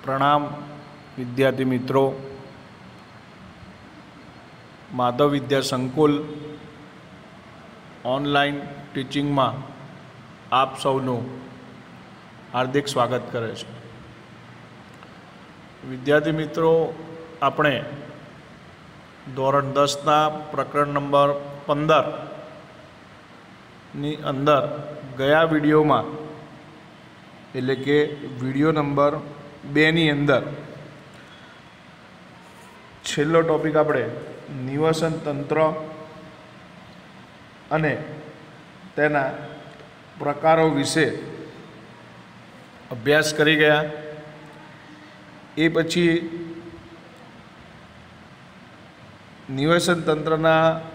प्रणाम विद्यार्थी मित्रों। माधव विद्या संकुल ऑनलाइन टीचिंग में आप सौનું हार्दिक स्वागत करे छे। विद्यार्थी मित्रों, આપણે ધોરણ 10ના પ્રકરણ નંબર 15 ની અંદર ગયા વિડીયોમાં એટલે કે વિડીયો નંબર 2 ની અંદર છેલ્લો ટોપિક આપણે નિવસન તંત્ર અને તેના પ્રકારો વિશે અભ્યાસ કરી ગયા। એ પછી નિવસન તંત્રના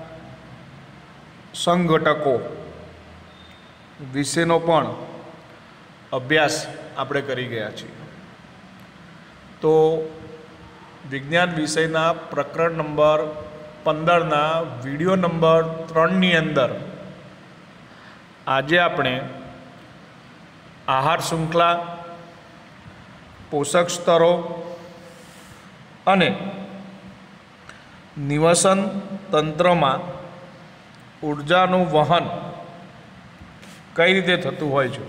સંઘટકો વિશેનો પણ અભ્યાસ આપણે કરી ગયા છીએ। તો વિજ્ઞાન વિષયના પ્રકરણ નંબર 15ના વિડીયો નંબર 3ની અંદર આજે આપણે આહાર શૃંખલા, પોષક સ્તરો અને નિવસન તંત્રમાં ઊર્જાનું વહન કઈ રીતે થતું હોય છે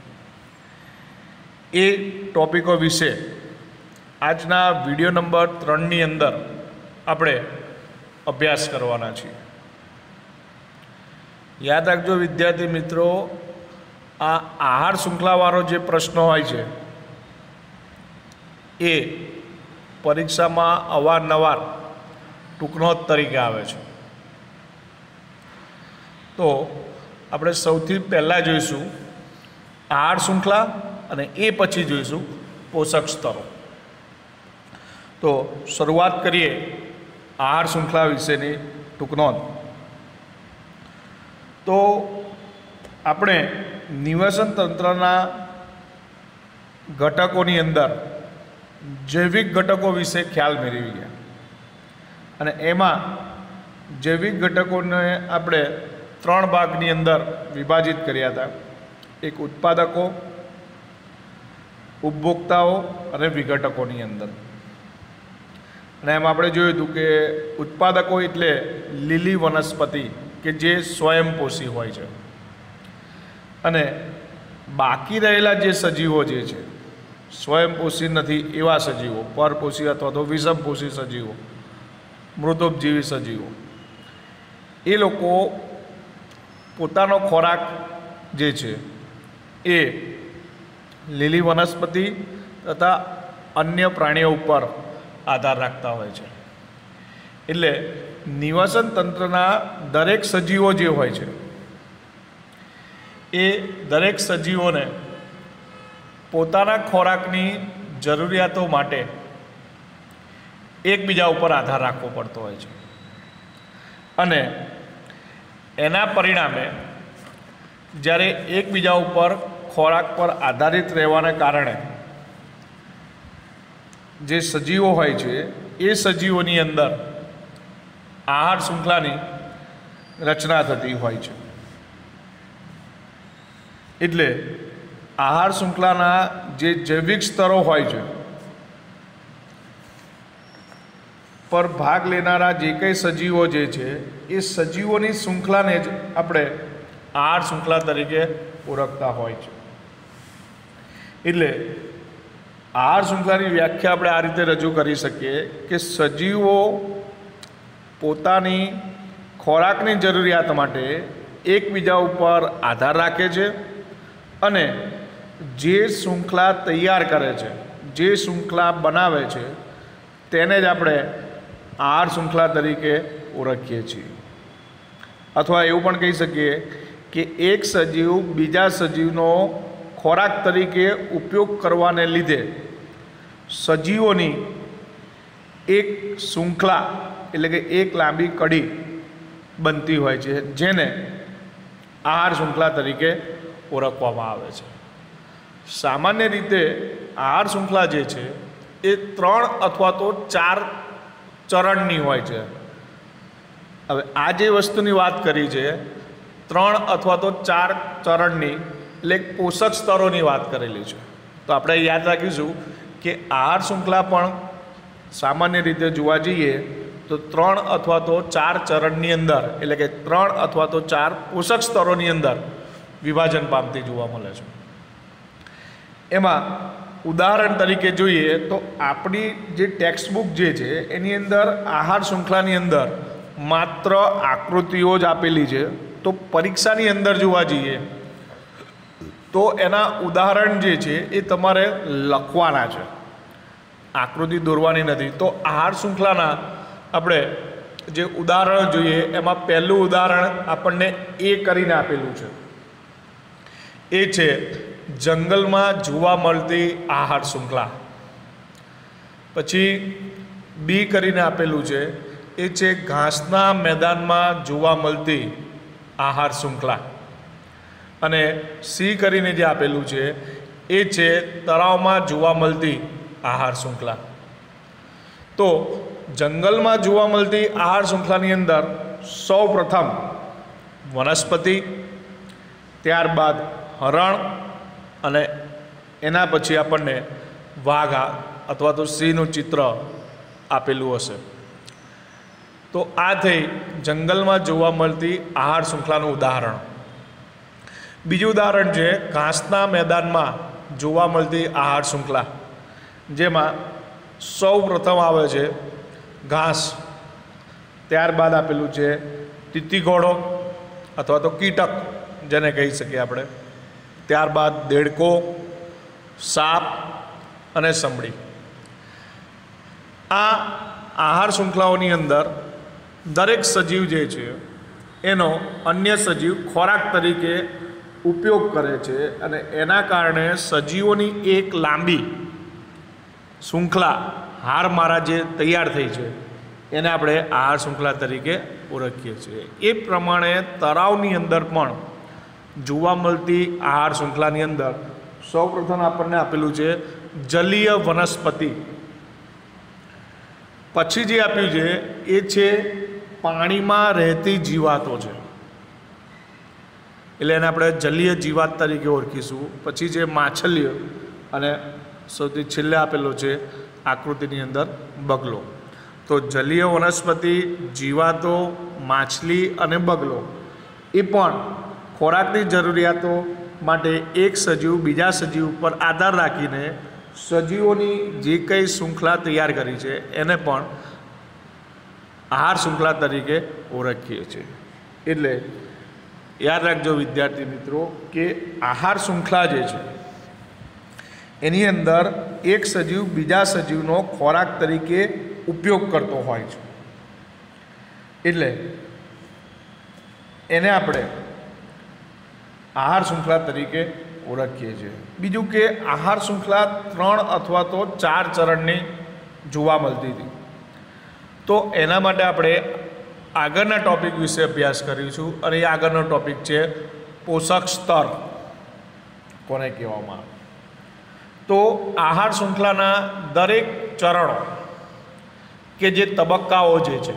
એ ટોપિકો વિશે આજના વિડીયો નંબર 3ની અંદર આપણે અભ્યાસ કરવાના છીએ। યાદ રાખજો વિદ્યાર્થી મિત્રો, આ આહાર શૃંખલાવાળો જે પ્રશ્ન હોય છે એ પરીક્ષામાં અવારનવાર ટૂંકનોટ તરીકે આવે છે। તો આપણે સૌથી પહેલાં જોઈશું આહાર શૃંખલા અને એ પછી જોઈશું પોષક સ્તરો। તો શરૂઆત કરીએ આહાર શૃંખલા વિશેની ટૂંકનોંધ। તો આપણે નિવસન તંત્રના ઘટકોની અંદર જૈવિક ઘટકો વિશે ખ્યાલ મેળવી ગયા અને એમાં જૈવિક ઘટકોને આપણે 3 ભાગની અંદર વિભાજિત કર્યા હતા। એક ઉત્પાદકો, ઉપભોક્તાઓ અને વિઘટકોની અંદર। અને એમાં આપણે જોયું હતું કે ઉત્પાદકો એટલે લીલી વનસ્પતિ કે જે સ્વયંપોષી હોય છે અને બાકી રહેલા જે સજીવો જે છે સ્વયંપોષી નથી એવા સજીવો, પરપોષી અથવા તો વિષમપોષી સજીવો, મૃતોપજીવી સજીવો, એ લોકો પોતાનો ખોરાક જે છે એ લીલી વનસ્પતિ તથા અન્ય પ્રાણીઓ ઉપર આધાર રાખતા હોય છે। એટલે નિવસન તંત્રના દરેક સજીવો જે હોય છે એ દરેક સજીવોને પોતાના ખોરાકની જરૂરિયાતો માટે એકબીજા ઉપર આધાર રાખવો પડતો હોય છે અને એના પરિણામે જ્યારે એકબીજા ઉપર ખોરાક પર આધારિત રહેવાને કારણે જે સજીવો હોય છે એ સજીવોની અંદર આહાર શૃંખલાની રચના થતી હોય છે। એટલે આહાર શૃંખલાના જે જૈવિક સ્તરો હોય છે પર ભાગ લેનારા જે કંઈ સજીવો જે છે એ સજીવોની શૃંખલાને જ આપણે આહાર શૃંખલા તરીકે ઓળખતા હોય છે। એટલે આહાર શૃંખલાની વ્યાખ્યા આપણે આ રીતે રજૂ કરી શકીએ કે સજીવો પોતાની ખોરાકની જરૂરિયાત માટે એકબીજા ઉપર આધાર રાખે છે અને જે શૃંખલા તૈયાર કરે છે, જે શૃંખલા બનાવે છે તેને જ આપણે આહાર શૃંખલા તરીકે ઓળખીએ છીએ। અથવા એવું પણ કહી શકીએ કે એક સજીવ બીજા સજીવનો ખોરાક તરીકે ઉપયોગ કરવાને લીધે સજીવોની એક શૃંખલા એટલે કે એક લાંબી કડી બનતી હોય છે જેને આહાર શૃંખલા તરીકે ઓળખવામાં આવે છે। સામાન્ય રીતે આહાર શૃંખલા જે છે એ 3 અથવા તો 4 ચરણની હોય છે। હવે આ જે વસ્તુની વાત કરી છે 3 અથવા તો 4 ચરણની એટલે પોષક સ્તરોની વાત કરેલી છે। તો આપણે યાદ રાખીશું કે આહાર શૃંખલા પણ સામાન્ય રીતે જોવા જઈએ તો 3 અથવા તો 4 ચરણની અંદર, એટલે કે 3 અથવા તો 4 પોષક સ્તરોની અંદર વિભાજન પામતી જોવા મળે છે. એમાં ઉદાહરણ તરીકે જોઈએ તો આપણી જે ટેક્સ્ટબુક જે છે એની અંદર આહાર શૃંખલાની અંદર માત્ર આકૃતિઓ જ આપેલી છે. તો પરીક્ષાની અંદર જોવા જઈએ તો એના ઉદાહરણ જે છે એ તમારે લખવાના છે, આકૃતિ દોરવાની નથી. તો આહાર શૃંખલાના આપણે જે ઉદાહરણ જોઈએ એમાં પહેલું ઉદાહરણ આપણને એ કરીને આપેલું છે, એ છે જંગલમાં જોવા મળતી આહાર શૃંખલા. પછી બી કરીને આપેલું છે, એ છે ઘાસના મેદાનમાં જોવા મળતી આહાર શૃંખલા. અને સી કરીને જે આપેલું છે એ છે તળાવમાં જોવા મળતી આહાર શૃંખલા. તો જંગલમાં જોવા મળતી આહાર શૃંખલાની અંદર સૌ પ્રથમ વનસ્પતિ, ત્યારબાદ હરણ અને એના પછી આપણને વાઘ અથવા તો સિંહનું ચિત્ર આપેલું હશે. તો આ થઈ જંગલમાં જોવા મળતી આહાર શૃંખલાનું ઉદાહરણ. બીજું ઉદાહરણ છે ઘાસના મેદાનમાં જોવા મળતી આહાર શૃંખલા, જેમાં સૌ પ્રથમ આવે છે ઘાસ, ત્યારબાદ આપેલું છે તીતીઘોડો અથવા તો કીટક જેને કહી શકીએ આપણે, ત્યારબાદ દેડકો, સાપ અને સમડી. આ આહાર શૃંખલાઓની અંદર દરેક સજીવ જે છે એનો અન્ય સજીવ ખોરાક તરીકે ઉપયોગ કરે છે અને એના કારણે સજીવોની એક લાંબી શૃંખલા હારમાળા જે તૈયાર થઈ છે એને આપણે આહાર શૃંખલા તરીકે ઓળખીએ છીએ. એ પ્રમાણે તળાવની અંદર પણ જોવા મળતી આહાર શૃંખલાની અંદર સૌપ્રથમ આપણને આપેલું છે જલીય વનસ્પતિ. પછી જે આપ્યું છે એ છે પાણીમાં રહેતી જીવાતો છે, એટલે એને આપણે જલીય જીવાત તરીકે ઓળખીશું. પછી જે માછલીઓ અને સૌથી છેલ્લે આપેલો છે આકૃતિની અંદર બગલો. તો જલીય વનસ્પતિ, જીવાતો, માછલી અને બગલો એ પણ ખોરાકની જરૂરિયાતો માટે એક સજીવ બીજા સજીવ ઉપર આધાર રાખીને સજીવોની જે કંઈ શૃંખલા તૈયાર કરી છે એને પણ આહાર શૃંખલા તરીકે ઓળખીએ છીએ. એટલે યાદ રાખજો વિદ્યાર્થી મિત્રો કે આહાર શૃંખલા જે છે એની અંદર એક સજીવ બીજા સજીવનો ખોરાક તરીકે ઉપયોગ કરતો હોય છે, એટલે એને આપણે આહાર શૃંખલા તરીકે ઓળખીએ છીએ. બીજું કે આહાર શૃંખલા 3 અથવા તો 4 ચરણની જોવા મળતી હતી. તો એના માટે આપણે આગળના ટૉપિક વિશે અભ્યાસ કરીશું અને એ આગળનો ટૉપિક છે પોષક સ્તર કોને કહેવામાં આવે. તો આહાર શૃંખલાના દરેક ચરણો કે જે તબક્કાઓ જે છે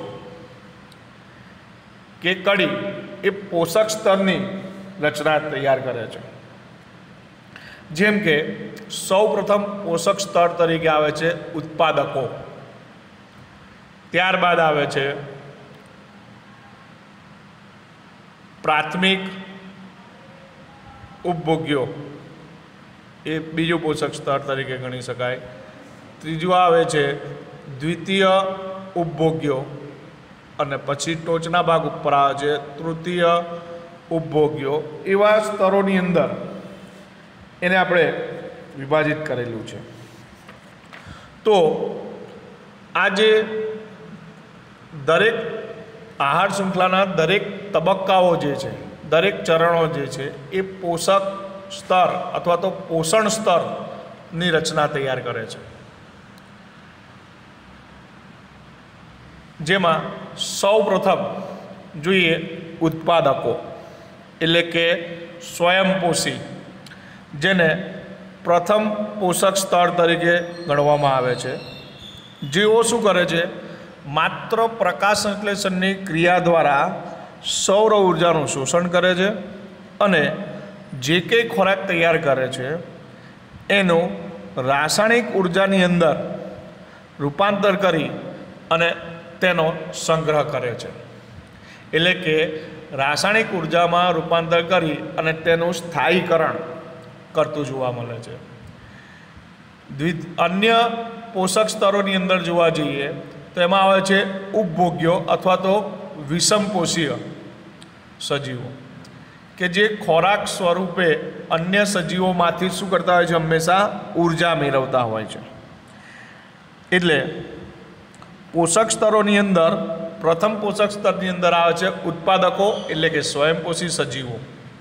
કે કડી એ પોષક સ્તરની રચના તૈયાર કરે છે. જેમ કે સૌ પ્રથમ પોષક સ્તર તરીકે આવે છે ઉત્પાદકો, ત્યારબાદ આવે છે પ્રાથમિક ઉપભોગ્યો, એ બીજું પોષક સ્તર તરીકે ગણી શકાય. ત્રીજું આવે છે દ્વિતીય ઉપભોગ્યો અને પછી ટોચના ભાગ ઉપર આવે છે તૃતીય ઉપભોગ્યો. એવા સ્તરોની અંદર એને આપણે વિભાજિત કરેલું છે. તો આજે દરેક આહાર શૃંખલાના દરેક તબક્કાઓ જે છે, દરેક ચરણો જે છે એ પોષક સ્તર અથવા તો પોષણ સ્તરની રચના તૈયાર કરે છે. જેમાં સૌ પ્રથમ જોઈએ ઉત્પાદકો એટલે કે સ્વયંપોષી, જેને પ્રથમ પોષક સ્તર તરીકે ગણવામાં આવે છે. જેઓ શું કરે છે, માત્ર પ્રકાશ સંશ્લેષણની ક્રિયા દ્વારા સૌર ઉર્જાનું શોષણ કરે છે અને જે કંઈ ખોરાક તૈયાર કરે છે એનું રાસાયણિક ઉર્જાની અંદર રૂપાંતર કરી અને તેનો સંગ્રહ કરે છે. એટલે કે રાસાયણિક ઉર્જામાં રૂપાંતર કરી અને તેનું સ્થાયીકરણ કરતું જોવા મળે છે. અન્ય પોષક સ્તરોની અંદર જોવા જઈએ તો એમાં આવે છે ઉપભોગ્યો અથવા તો વિષમપોષીય સજીવો, કે જે ખોરાક સ્વરૂપે અન્ય સજીવોમાંથી શું કરતા હોય છે? હંમેશા ઉર્જા મેળવતા હોય છે. એટલે પોષક સ્તરોની અંદર પ્રથમ પોષક સ્તરની અંદર આવે છે ઉત્પાદકો, એટલે કે સ્વયંપોષી સજીવો.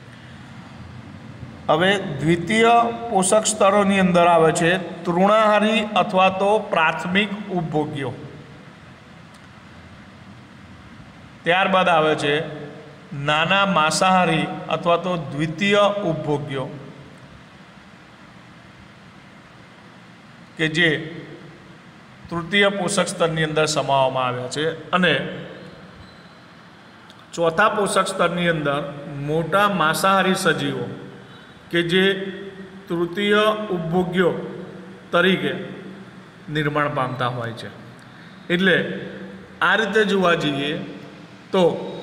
હવે દ્વિતીય પોષક સ્તરોની અંદર આવે છે તૃણાહારી અથવા તો પ્રાથમિક ઉપભોગ્યો. ત્યારબાદ આવે છે નાના માંસાહારી અથવા તો દ્વિતીય ઉપભોગ્યો, કે જે તૃતીય પોષક સ્તરની અંદર સમાવવામાં આવ્યા છે. અને ચોથા પોષક સ્તરની અંદર મોટા માંસાહારી સજીવો, કે જે તૃતીય ઉપભોગ્યો તરીકે નિર્માણ પામતા હોય છે. એટલે આ રીતે જોવા જઈએ તો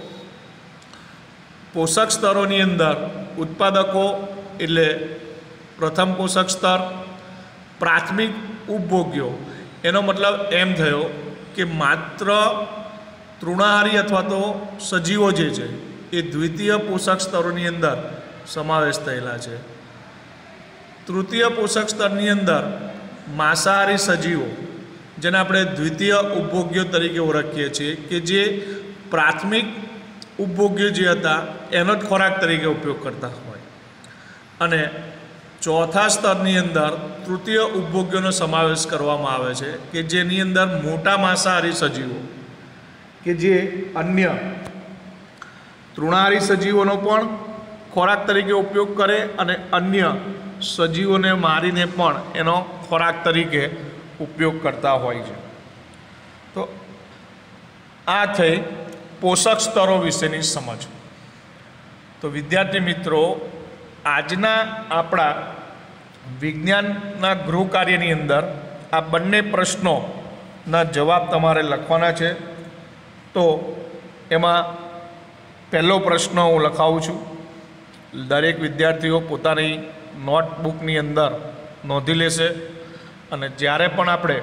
પોષક સ્તરોની અંદર ઉત્પાદકો એટલે પ્રથમ પોષક સ્તર, પ્રાથમિક ઉપભોગ્યો એનો મતલબ એમ થયો કે માત્ર તૃણાહારી અથવા તો સજીવો જે છે એ દ્વિતીય પોષક સ્તરોની અંદર સમાવેશ થયેલા છે. તૃતીય પોષક સ્તરની અંદર માંસાહારી સજીવો, જેને આપણે દ્વિતીય ઉપભોગ્યો તરીકે ઓળખીએ છીએ, કે જે પ્રાથમિક ઉપભોગ્યો જે હતા એનો જ ખોરાક તરીકે ઉપયોગ કરતા હોય. અને ચોથા સ્તરની અંદર તૃતીય ઉપભોગ્યોનો સમાવેશ કરવામાં આવે છે, કે જેની અંદર મોટા માંસાહારી સજીવો, કે જે અન્ય તૃણાહારી સજીવોનો પણ ખોરાક તરીકે ઉપયોગ કરે અને અન્ય સજીવોને મારીને પણ એનો ખોરાક તરીકે ઉપયોગ કરતા હોય છે. તો આ થઈ પોષક સ્તરો વિશેની સમજ. તો વિદ્યાર્થી મિત્રો, આજના આપણા વિજ્ઞાનના ગૃહ કાર્યની અંદર આ બંને પ્રશ્નોના જવાબ તમારે લખવાના છે. તો એમાં પહેલો પ્રશ્ન હું લખાવું છું. દરેક વિદ્યાર્થીઓ પોતાની નોટબુકની અંદર નોંધી લેશે અને જ્યારે પણ આપણે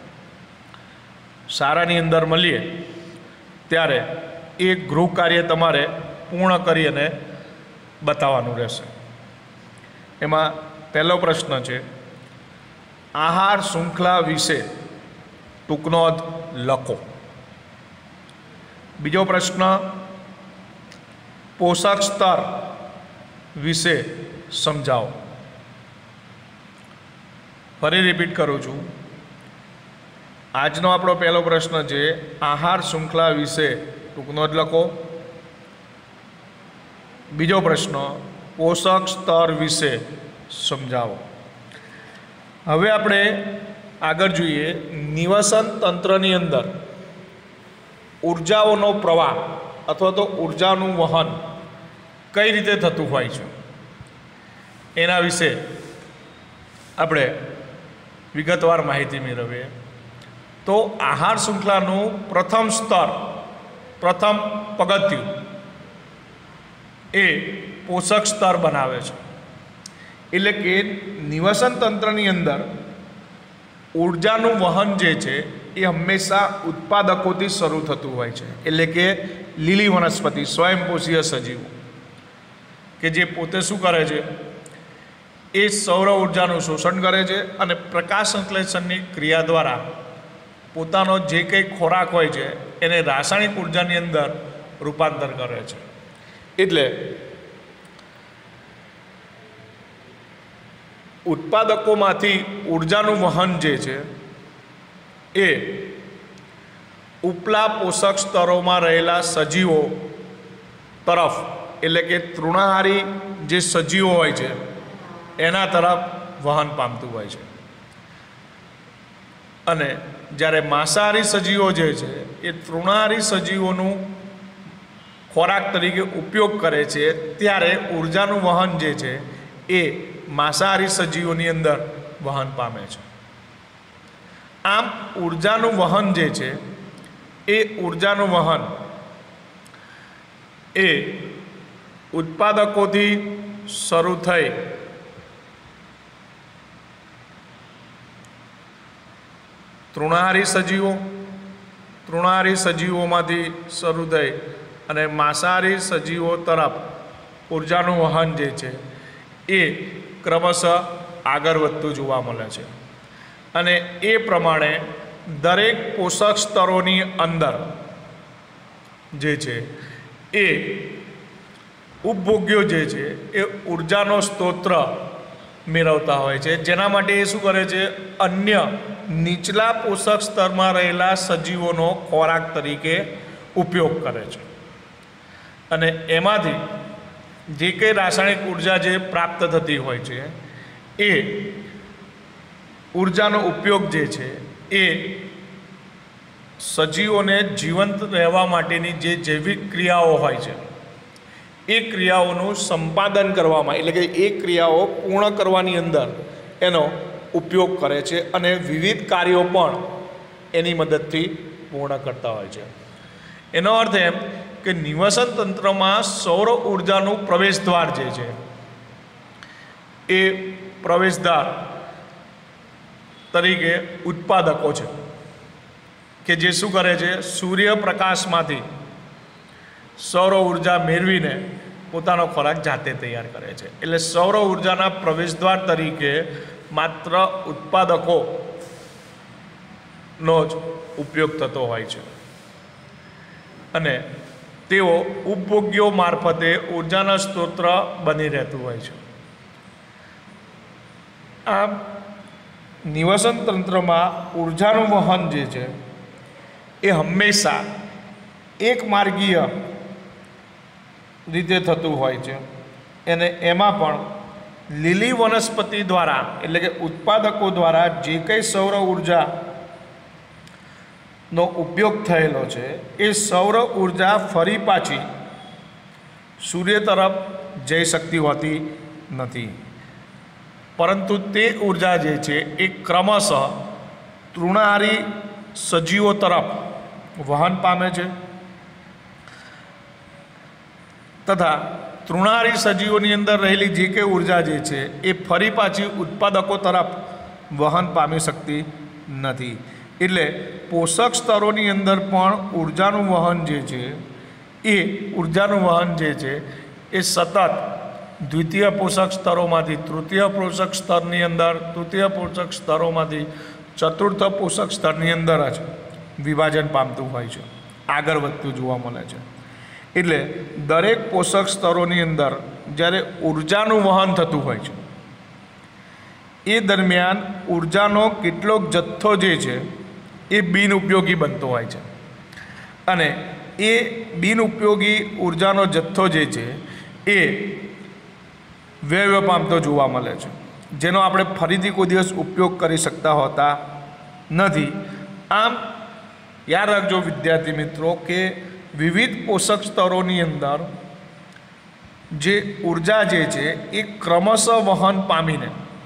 શાળાની અંદર મળીએ ત્યારે એ ગૃહ કાર્ય તમારે પૂર્ણ કરી અને બતાવવાનું રહેશે. એમાં પહેલો પ્રશ્ન છે, આહાર શૃંખલા વિશે ટૂંકનોંધ લખો. બીજો પ્રશ્ન, પોષક સ્તર વિશે સમજાવો. ફરી રિપીટ કરું છું. આજનો આપણો પહેલો પ્રશ્ન છે, આહાર શૃંખલા વિશે ટૂંકનોંધ લખો. બીજો પ્રશ્ન, પોષક સ્તર વિશે સમજાવો. હવે આપણે આગળ જોઈએ. નિવસન તંત્રની અંદર ઉર્જાઓનો પ્રવાહ અથવા તો ઉર્જાનું વહન કઈ રીતે થતું હોય છે એના વિશે આપણે વિગતવાર માહિતી મેળવીએ. તો આહાર શૃંખલાનું પ્રથમ સ્તર, પ્રથમ પગથિયું એ પોષક સ્તર બનાવે છે. એટલે કે નિવસન તંત્રની અંદર ઉર્જાનું વહન જે છે એ હંમેશા ઉત્પાદકોથી શરૂ થતું હોય છે. એટલે કે લીલી વનસ્પતિ, સ્વયંપોષીય સજીવો, કે જે પોતે શું કરે છે? એ સૌર ઉર્જાનું શોષણ કરે છે અને પ્રકાશ સંશ્લેષણની ક્રિયા દ્વારા પોતાનો જે કંઈ ખોરાક હોય છે એને રાસાયણિક ઉર્જાની અંદર રૂપાંતર કરે છે. એટલે ઉત્પાદકોમાંથી ઉર્જાનું વહન જે છે એ ઉપલા પોષક સ્તરોમાં રહેલા સજીવો તરફ, એટલે કે તૃણાહારી જે સજીવો હોય છે એના તરફ વહન પામતું હોય છે. અને જ્યારે માંસાહારી સજીવો જે છે એ તૃણાહારી સજીવોનું ખોરાક તરીકે ઉપયોગ કરે છે ત્યારે ઉર્જાનું વહન જે છે એ માંસાહારી સજીવોની અંદર વહન પામે છે। આમ ઉર્જાનું વહન જે છે એ ઉર્જાનું વહન એ ઉત્પાદકોથી શરૂ થઈ તૃણાહારી સજીવોમાંથી શરૂ થઈ અને માંસાહારી સજીવો તરફ ઉર્જાનું વહન જે છે એ ક્રમશઃ આગળ વધતું જોવા મળે છે। અને એ પ્રમાણે દરેક પોષક સ્તરોની અંદર જે છે એ ઉપભોગ્યો જે છે એ ઉર્જાનો સ્ત્રોત મેળવતા હોય છે, જેના માટે એ શું કરે છે, અન્ય નીચલા પોષક સ્તરમાં રહેલા સજીવોનો ખોરાક તરીકે ઉપયોગ કરે છે। અને એમાંથી જે કંઈ રાસાયણિક ઉર્જા જે પ્રાપ્ત થતી હોય છે એ ઉર્જાનો ઉપયોગ જે છે એ સજીવોને જીવંત રહેવા માટેની જે જૈવિક ક્રિયાઓ હોય છે એ ક્રિયાઓનું સંપાદન કરવામાં, એટલે કે એ ક્રિયાઓ પૂર્ણ કરવાની અંદર એનો ઉપયોગ કરે છે અને વિવિધ કાર્યો પણ એની મદદથી પૂર્ણ કરતા હોય છે। એનો અર્થ એમ કે નિવસન તંત્રમાં સૌર ઉર્જાનું પ્રવેશદ્વાર જે છે એ પ્રવેશદ્વાર તરીકે ઉત્પાદકો છે કે જે શું કરે છે, સૂર્યપ્રકાશમાંથી સૌર ઉર્જા મેળવીને પોતાનો ખોરાક જાતે તૈયાર કરે છે। એટલે સૌર ઉર્જાના પ્રવેશદ્વાર તરીકે માત્ર ઉત્પાદકોનો જ ઉપયોગ થતો હોય છે અને તેઓ ઉપભોગ્યો મારફતે ઉર્જાના સ્ત્રોત બની રહેતું હોય છે। આમ નિવસન તંત્રમાં ઉર્જાનું વહન જે છે એ હંમેશા એક માર્ગીય રીતે થતું હોય છે અને એમાં પણ લીલી વનસ્પતિ દ્વારા, એટલે કે ઉત્પાદકો દ્વારા જે કંઈ સૌર ઉર્જાનો ઉપયોગ થયેલો છે એ સૌર ઉર્જા ફરી પાછી સૂર્ય તરફ જઈ શકતી હોતી નથી, પરંતુ તે ઉર્જા જે છે એ ક્રમશઃ તૃણાહારી સજીવો તરફ વહન પામે છે તથા તૃણાહારી સજીવોની અંદર રહેલી જે કંઈ ઉર્જા જે છે એ ફરી પાછી ઉત્પાદકો તરફ વહન પામી શકતી નથી। એટલે પોષક સ્તરોની અંદર પણ ઉર્જાનું વહન જે છે એ સતત દ્વિતીય પોષક સ્તરોમાંથી તૃતીય પોષક સ્તરની અંદર, તૃતીય પોષક સ્તરોમાંથી ચતુર્થ પોષક સ્તરની અંદર જ વિભાજન પામતું હોય છે, આગળ વધતું જોવા મળે છે। એટલે દરેક પોષક સ્તરોની અંદર જ્યારે ઉર્જાનું વહન થતું હોય છે એ દરમિયાન ઉર્જાનો કેટલોક જથ્થો જે છે એ બિનઉપયોગી બનતો હોય છે અને એ બિનઉપયોગી ઉર્જાનો જથ્થો જે છે એ વ્યય પામતો જોવા મળે છે, જેનો આપણે ફરીથી કોઈ દિવસ ઉપયોગ કરી શકતા હોતા નથી। આમ યાદ રાખજો વિદ્યાર્થી મિત્રો કે વિવિધ પોષક સ્તરોની અંદર જે ઉર્જા જે છે એ ક્રમશઃ વહન પામીને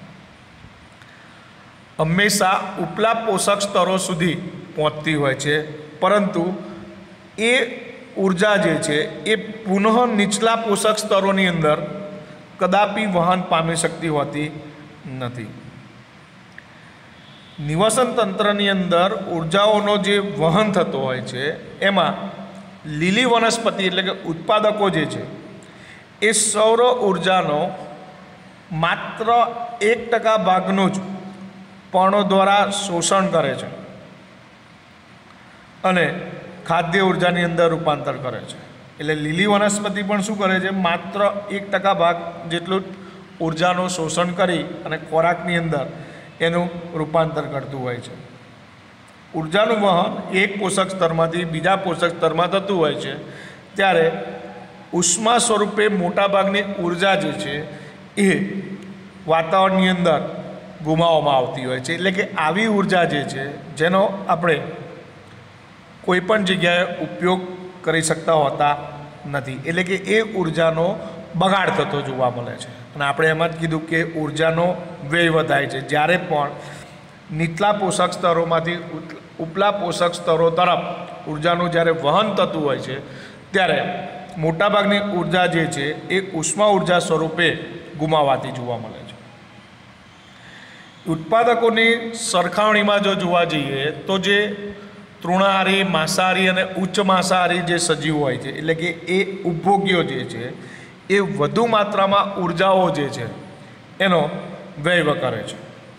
હંમેશા ઉપલા પોષક સ્તરો સુધી પહોંચતી હોય છે, પરંતુ એ ઉર્જા જે છે એ પુનઃ નીચલા પોષક સ્તરોની અંદર કદાપી વહન પામી શકતી હોતી નથી। નિવસન તંત્રની અંદર ઉર્જાઓનો જે વહન થતો હોય છે એમાં લીલી વનસ્પતિ એટલે કે ઉત્પાદકો જે છે એ સૌર ઉર્જાનો માત્ર 1% ભાગનું જ પર્ણો દ્વારા શોષણ કરે છે અને ખાદ્ય ઉર્જાની અંદર રૂપાંતર કરે છે। એટલે લીલી વનસ્પતિ પણ શું કરે છે, માત્ર 1% ભાગ જેટલું ઉર્જાનું શોષણ કરી અને ખોરાકની અંદર એનું રૂપાંતર કરતું હોય છે। ઉર્જાનું વહન એક પોષક સ્તરમાંથી બીજા પોષક સ્તરમાં થતું હોય છે ત્યારે ઉષ્મા સ્વરૂપે મોટાભાગની ઉર્જા જે છે એ વાતાવરણની અંદર ગુમાવવામાં આવતી હોય છે। એટલે કે આવી ઉર્જા જે છે જેનો આપણે કોઈપણ જગ્યાએ ઉપયોગ કરી શકતા હોતા નથી, એટલે કે એ ઉર્જાનો બગાડ થતો જોવા મળે છે। અને આપણે એમ જ કીધું કે ઉર્જાનો વ્યય વધાય છે જ્યારે પણ નીચલા પોષક સ્તરોમાંથી ઉપલા પોષક સ્તરો તરફ ઉર્જાનું જ્યારે વહન થતું હોય છે ત્યારે મોટાભાગની ઉર્જા જે છે એ ઉષ્મા ઉર્જા સ્વરૂપે ગુમાવાતી જોવા મળે છે. ઉત્પાદકોની સરખામણીમાં જો જોવા જઈએ તો જે તૃણાહારી, માંસાહારી અને ઉચ્ચ માંસાહારી જે સજીવો હોય છે એટલે કે એ ઉપભોગ્યો જે છે એ વધુ માત્રામાં ઉર્જાઓ જે છે એનો વ્યય કરે છે.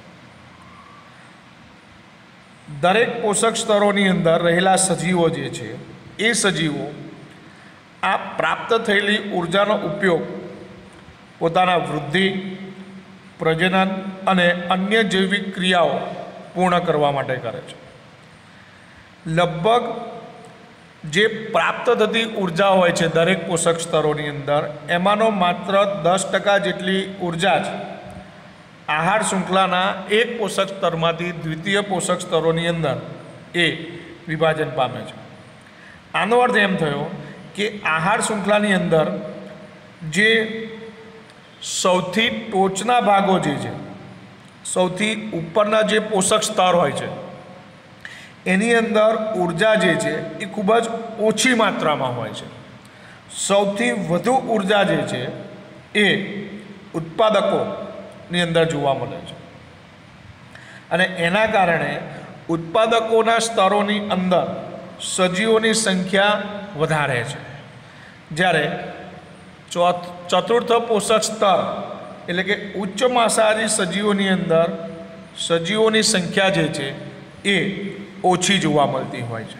દરેક પોષક સ્તરોની અંદર રહેલા સજીવો જે છે એ સજીવો આ પ્રાપ્ત થયેલી ઉર્જાનો ઉપયોગ પોતાના વૃદ્ધિ, પ્રજનન અને અન્ય જૈવિક ક્રિયાઓ પૂર્ણ કરવા માટે કરે છે. લગભગ જે પ્રાપ્ત થતી ઉર્જા હોય છે દરેક પોષક સ્તરોની અંદર એમાંનો માત્ર 10% જેટલી ઉર્જા જ આહાર શૃંખલાના એક પોષક સ્તરમાંથી દ્વિતીય પોષક સ્તરોની અંદર એ વિભાજન પામે છે. આનો અર્થ એમ થયો કે આહાર શૃંખલાની અંદર જે સૌથી ટોચના ભાગો જે છે, સૌથી ઉપરના જે પોષક સ્તર હોય છે એની અંદર ઉર્જા જે છે એ ખૂબ જ ઓછી માત્રામાં હોય છે. સૌથી વધુ ઉર્જા જે છે એ ઉત્પાદકોની અંદર જોવા મળે છે અને એના કારણે ઉત્પાદકોના સ્તરોની અંદર સજીવોની સંખ્યા વધારે છે. જ્યારે ચતુર્થ પોષક સ્તર એટલે કે ઉચ્ચ માંસાહારી સજીવોની અંદર સજીવોની સંખ્યા જે છે એ ઓછી જોવા મળતી હોય છે.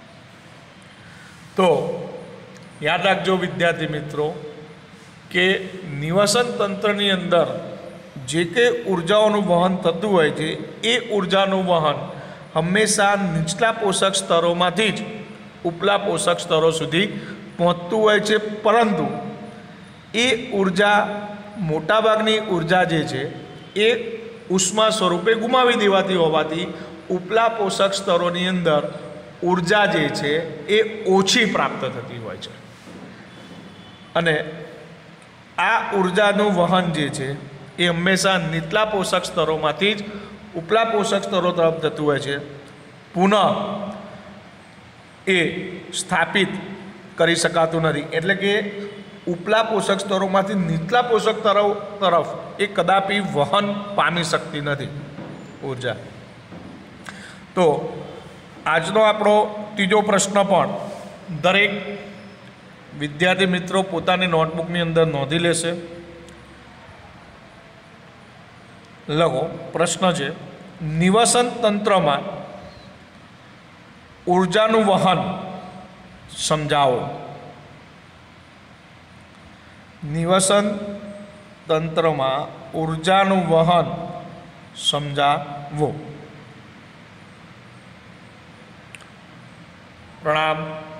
તો યાદ રાખજો વિદ્યાર્થી મિત્રો કે નિવસન તંત્રની અંદર જે કંઈ ઉર્જાઓનું વહન થતું હોય છે એ ઉર્જાનું વહન હંમેશા નીચલા પોષક સ્તરોમાંથી જ ઉપલા પોષક સ્તરો સુધી પહોંચતું હોય છે. પરંતુ એ ઉર્જા મોટાભાગની ઉર્જા જે છે એ ઉષ્મા સ્વરૂપે ગુમાવી દેવાતી હોવાથી ઉપલા પોષક સ્તરોની અંદર ઉર્જા જે છે એ ઓછી પ્રાપ્ત થતી હોય છે અને આ ઉર્જાનું વહન જે છે એ હંમેશા નીચલા પોષક સ્તરોમાંથી જ ઉપલા પોષક સ્તરો તરફ જતું હોય છે. પુનઃ એ સ્થાપિત કરી શકાતું નથી. એટલે કે ઉપલા પોષક સ્તરોમાંથી નીચલા પોષક સ્તરો તરફ એ કદાપી વહન પામી શકતી નથી ઉર્જા. તો આજનો આપણો ત્રીજો પ્રશ્ન પણ દરેક વિદ્યાર્થી મિત્રો પોતાની નોટબુકની અંદર નોંધી લેશે. લખો, પ્રશ્ન છે નિવસન તંત્રમાં ઉર્જાનું વહન સમજાવો. નિવસન તંત્રમાં ઉર્જાનું વહન સમજાવો. પ્રણામ.